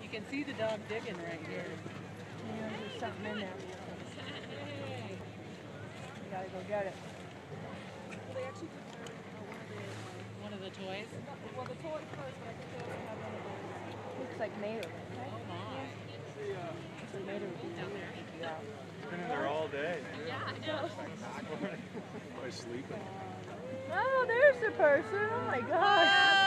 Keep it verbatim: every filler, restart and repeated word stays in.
can see the dog digging right here. Yeah, there's something in there. You gotta go get it. They actually prepared uh, one of the, One of the toys? well, the toy first, but I think they also have one of those. Looks like Mater. Oh my. So Mater would be down there. Yeah. Been in there all day. Yeah, I know. Probably sleeping. Oh, there's the person. Oh my gosh.